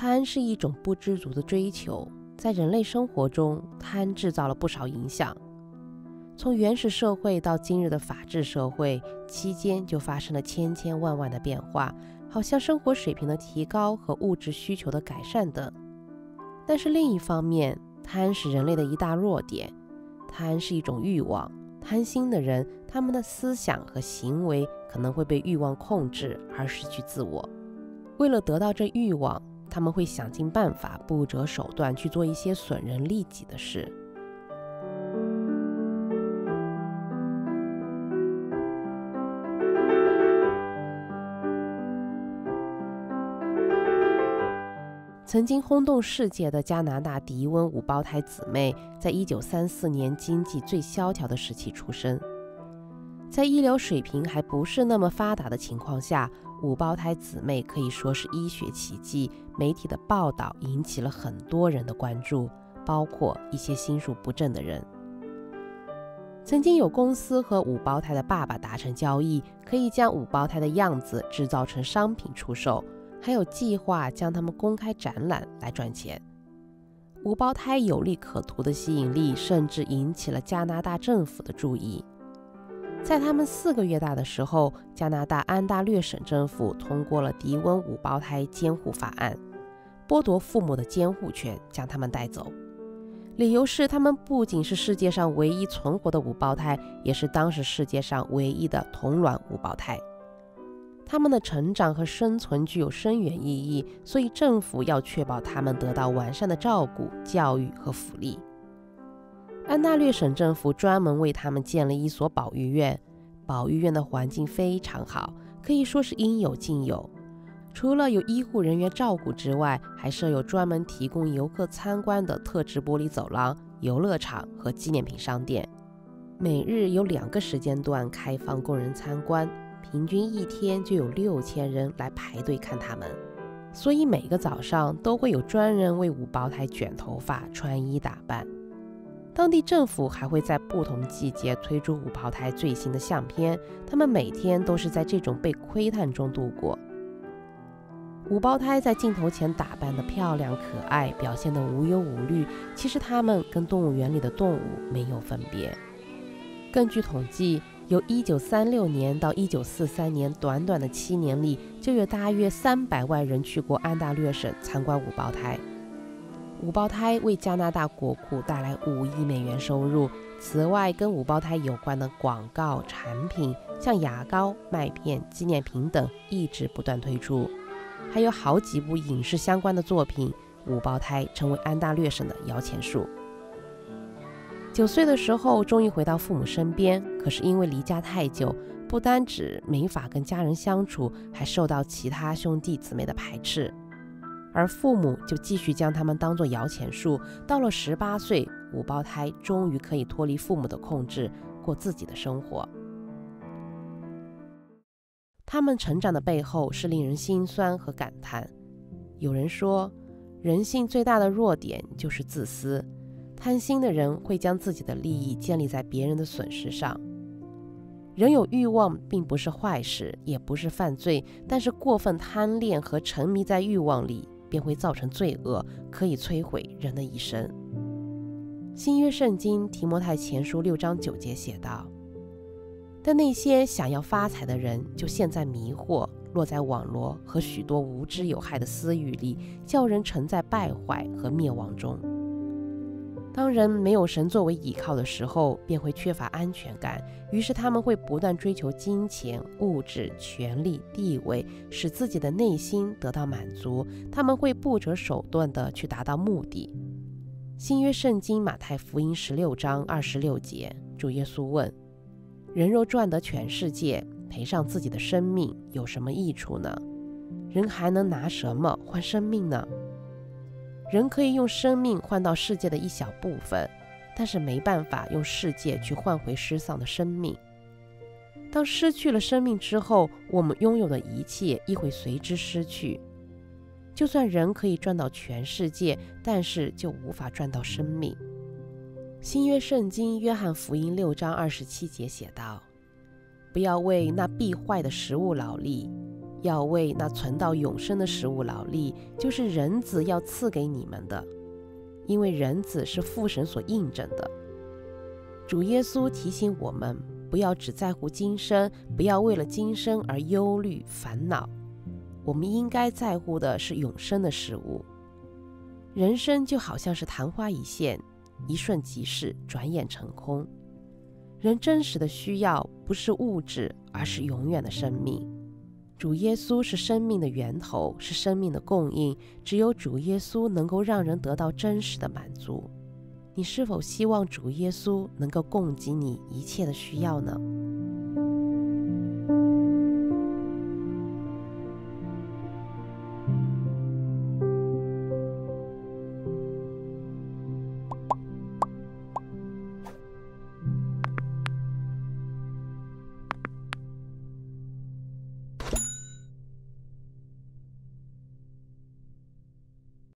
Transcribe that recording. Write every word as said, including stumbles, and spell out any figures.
贪是一种不知足的追求，在人类生活中，贪制造了不少影响。从原始社会到今日的法治社会期间，就发生了千千万万的变化，好像生活水平的提高和物质需求的改善等。但是另一方面，贪是人类的一大弱点。贪是一种欲望，贪心的人，他们的思想和行为可能会被欲望控制而失去自我。为了得到这欲望，他们会想尽办法，不择手段去做一些损人利己的事。曾经轰动世界的加拿大迪温五胞胎姊妹，在一九三四年经济最萧条的时期出生。在医疗水平还不是那么发达的情况下，五胞胎姊妹可以说是医学奇迹。媒体的报道引起了很多人的关注，包括一些心术不正的人。曾经有公司和五胞胎的爸爸达成交易，可以将五胞胎的样子制造成商品出售，还有计划将它们公开展览来赚钱。五胞胎有利可图的吸引力甚至引起了加拿大政府的注意。在他们四个月大的时候，加拿大安大略省政府通过了迪温五胞胎监护法案，剥夺父母的监护权，将他们带走。理由是他们不仅是世界上唯一存活的五胞胎，也是当时世界上唯一的同卵五胞胎。他们的成长和生存具有深远意义，所以政府要确保他们得到完善的照顾、教育和福利。安大略省政府专门为他们建了一所保育院，保育院的环境非常好，可以说是应有尽有。除了有医护人员照顾之外，还设有专门提供游客参观的特制玻璃走廊、游乐场和纪念品商店。每日有两个时间段开放供人参观，平均一天就有六千人来排队看他们。所以每个早上都会有专人为五胞胎卷头发、穿衣打扮。当地政府还会在不同季节推出五胞胎最新的相片，他们每天都是在这种被窥探中度过。五胞胎在镜头前打扮得漂亮可爱，表现得无忧无虑，其实他们跟动物园里的动物没有分别。根据统计，由一九三六年到一九四三年短短的七年里，就有大约三百万人去过安大略省参观五胞胎。五胞胎为加拿大国库带来五亿美元收入。此外，跟五胞胎有关的广告产品，像牙膏、麦片、纪念品等，一直不断推出。还有好几部影视相关的作品，五胞胎成为安大略省的摇钱树。九岁的时候，终于回到父母身边，可是因为离家太久，不单只没法跟家人相处，还受到其他兄弟姊妹的排斥。而父母就继续将他们当作摇钱树。到了十八岁，五胞胎终于可以脱离父母的控制，过自己的生活。他们成长的背后是令人心酸和感叹。有人说，人性最大的弱点就是自私，贪心的人会将自己的利益建立在别人的损失上。人有欲望并不是坏事，也不是犯罪，但是过分贪恋和沉迷在欲望里，便会造成罪恶，可以摧毁人的一生。新约圣经提摩太前书六章九节写道：但那些想要发财的人，就陷在迷惑，落在网罗和许多无知有害的私欲里，叫人沉在败坏和灭亡中。当人没有神作为倚靠的时候，便会缺乏安全感，于是他们会不断追求金钱、物质、权力、地位，使自己的内心得到满足。他们会不择手段地去达到目的。新约圣经马太福音十六章二十六节，主耶稣问：人若赚得全世界，赔上自己的生命，有什么益处呢？人还能拿什么换生命呢？人可以用生命换到世界的一小部分，但是没办法用世界去换回失丧的生命。当失去了生命之后，我们拥有的一切亦会随之失去。就算人可以赚到全世界，但是就无法赚到生命。新约圣经约翰福音六章二十七节写道：不要为那必坏的食物劳力， 要为那存到永生的食物劳力，就是人子要赐给你们的，因为人子是父神所印证的。主耶稣提醒我们，不要只在乎今生，不要为了今生而忧虑烦恼，我们应该在乎的是永生的事物。人生就好像是昙花一现，一瞬即逝，转眼成空。人真实的需要不是物质，而是永远的生命。主耶稣是生命的源头，是生命的供应，只有主耶稣能够让人得到真实的满足。你是否希望主耶稣能够供给你一切的需要呢？